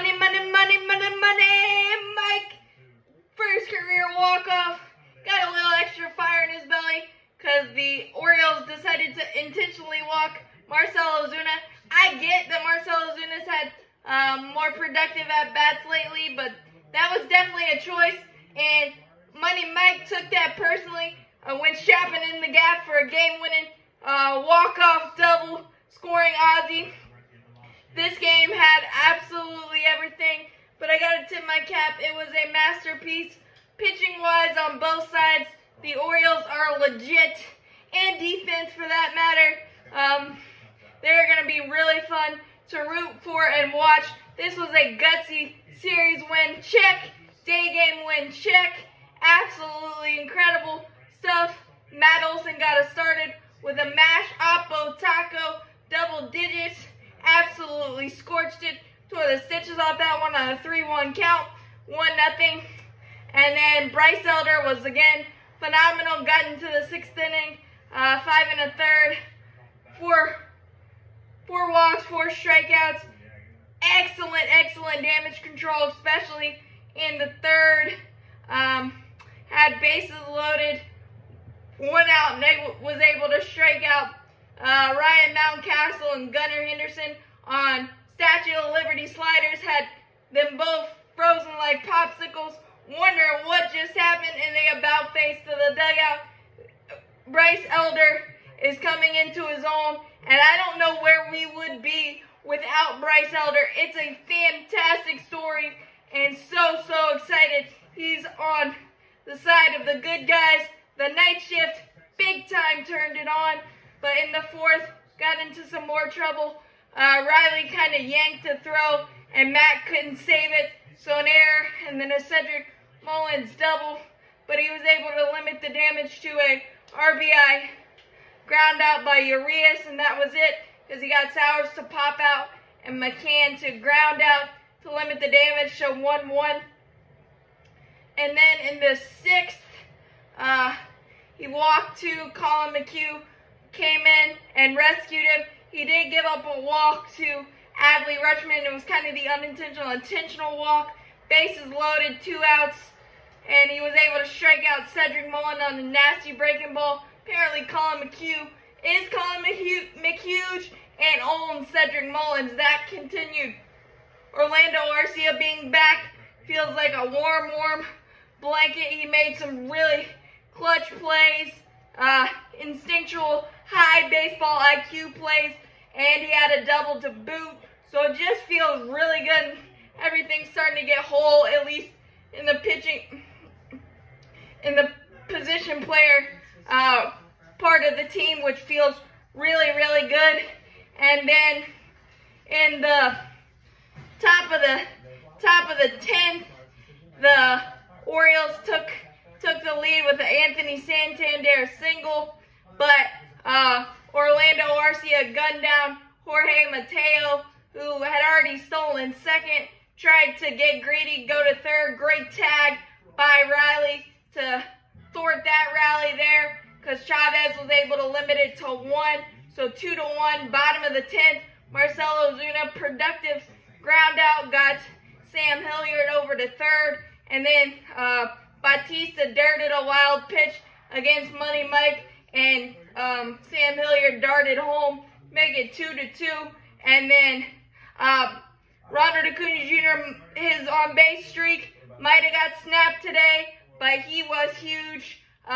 Money, money, money, money, money. Mike, first career walk-off. Got a little extra fire in his belly because the Orioles decided to intentionally walk Marcell Ozuna. I get that Marcell Ozuna's had more productive at-bats lately, but that was definitely a choice. And Money Mike took that personally, went shopping in the gap for a game-winning walk-off double, scoring Ozzy. This game had absolutely everything, but I gotta tip my cap. It was a masterpiece. Pitching-wise on both sides, the Orioles are legit, and defense for that matter. They're gonna be really fun to root for and watch. This was a gutsy series win, check. Day game win, check. Absolutely incredible stuff. Matt Olson got us started with a mashed oppo taco, double digits. Absolutely scorched it. Tore the stitches off that one on a 3-1 count. 1-0. And then Bryce Elder was again phenomenal. Got into the 6th inning. 5 1/3. Four walks, 4 strikeouts. Excellent, excellent damage control, especially in the 3rd. Had bases loaded. 1 out, and was able to strike out Ryan Mountcastle and Gunnar Henderson on Statue of Liberty sliders. Had them both frozen like popsicles. Wondering what just happened, and they about face to the dugout. Bryce Elder is coming into his own, and I don't know where we would be without Bryce Elder. It's a fantastic story, and so excited. He's on the side of the good guys. The night shift, big time turned it on, but in the 4th, got into some more trouble. Riley kind of yanked a throw, and Matt couldn't save it, so an error, and then a Cedric Mullins double, but he was able to limit the damage to a RBI ground out by Urias, and that was it, because he got Sowers to pop out and McCann to ground out to limit the damage, so 1-1. And then in the 6th, he walked to Colin McHugh, came in and rescued him. He did give up a walk to Adley Rutschman. It was kind of the intentional walk. Bases loaded, 2 outs, and he was able to strike out Cedric Mullins on a nasty breaking ball. Apparently Colin McHugh is Colin McHugh and owns Cedric Mullins. That continued. Orlando Arcia being back feels like a warm blanket. He made some really clutch plays, instinctual high baseball IQ plays, and he had a double to boot. So it just feels really good. Everything's starting to get whole, at least in the pitching, in the position player part of the team, which feels really good. And then in the top of the 10th, the Orioles took the lead with the Anthony Santander single, but Orlando Arcia gunned down Jorge Mateo, who had already stolen second, tried to get greedy, go to 3rd. Great tag by Riley to thwart that rally there, because Chavez was able to limit it to 1. So 2-1, bottom of the 10th. Marcell Ozuna, productive ground out, got Sam Hilliard over to 3rd. And then Bautista darted a wild pitch against Money Mike, and Sam Hilliard darted home, make it 2-2. And then Ronald Acuna Jr., his on-base streak might have got snapped today, but he was huge.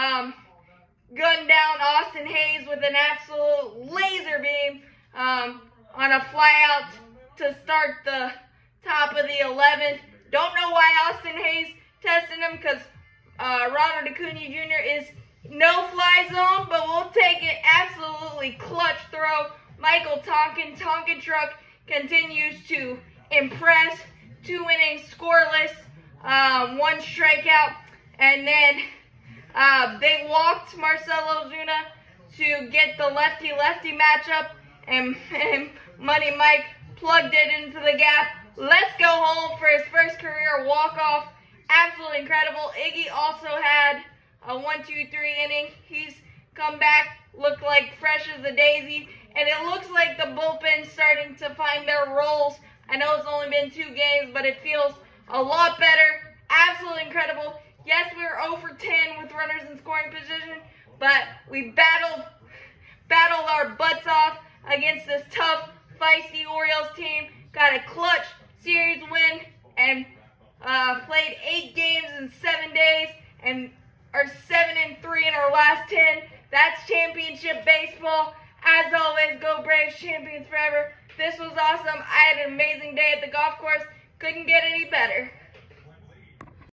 Gunned down Austin Hayes with an absolute laser beam on a flyout to start the top of the 11th. Don't know why Austin Hayes tested him, because Ronald Acuna Jr. is no-fly zone, but we'll take it. Absolutely clutch throw. Michael Tonkin truck continues to impress. 2 innings scoreless, 1 strikeout, and then they walked Marcell Ozuna to get the lefty-lefty matchup, and Money Mike plugged it into the gap. Let's go home for his first career walk-off. Absolutely incredible. Iggy also had a 1-2-3 inning. He's come back, looked like fresh as a daisy, and it looks like the bullpen's starting to find their roles. I know it's only been 2 games, but it feels a lot better. Absolutely incredible. Yes, we were 0 for 10 with runners in scoring position, but we battled our butts off against this tough, feisty Orioles team. Got a clutch series win and played 8 games in 7 days and are 7-3 in our last 10. That's championship baseball. As always, go Braves, champions forever. This was awesome. I had an amazing day at the golf course. Couldn't get any better.